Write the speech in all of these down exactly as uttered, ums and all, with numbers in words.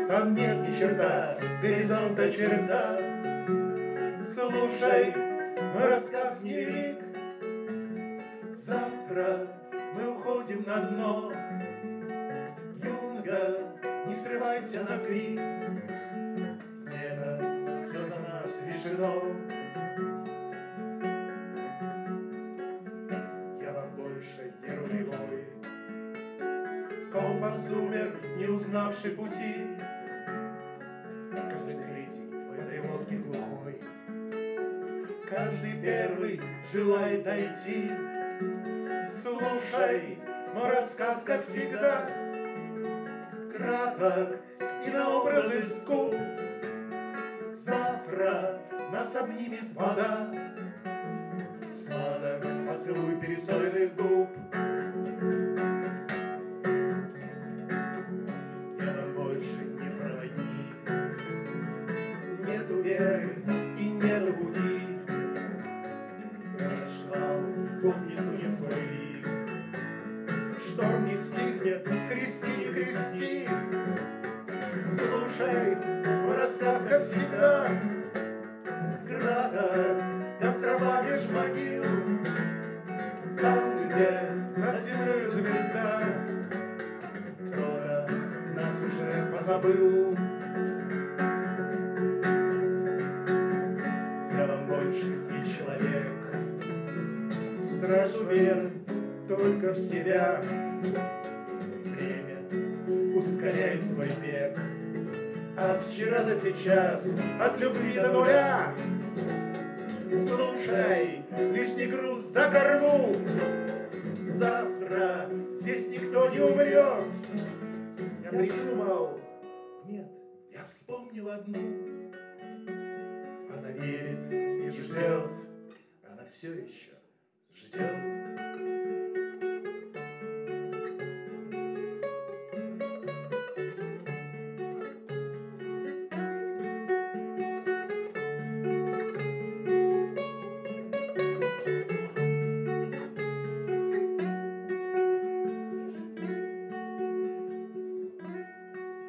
там нет ни черта, горизонта черта. Слушай, мой рассказ невелик. Завтра мы уходим на дно. Юнга, не срывайся на крик. Где-то все за нас решено. Я вам больше не рулевой, компас умер, не узнавший пути. Каждый третий в этой лодке глухой, каждый первый желает дойти. Слушай, мой рассказ, как всегда, краток и на образы скуп. Завтра нас обнимет вода, сладок поцелуй пересоленных губ. Я вам больше не проводник, нету веры и нету пути. Этот шквал, Бог несу не свой лик. Шторм не стихнет, крести, не крести. Слушай, мой рассказ, как всегда, краток, как трава меж могил. Там, где над землей звезда, кто-то нас уже позабыл. Я вам больше не человек, страж уверен только в себя. Время ускоряет свой бег от вчера до сейчас, от любви до нуля. Слушай, лишний груз за корму. Завтра здесь никто не умрет. Я придумал, нет, я вспомнил одну. Она верит и ждет, она все еще ждет.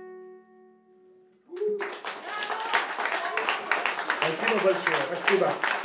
Спасибо большое, спасибо.